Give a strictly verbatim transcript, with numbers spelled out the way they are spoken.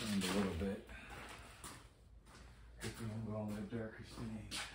stained a little bit. If you don't go on the darker stain.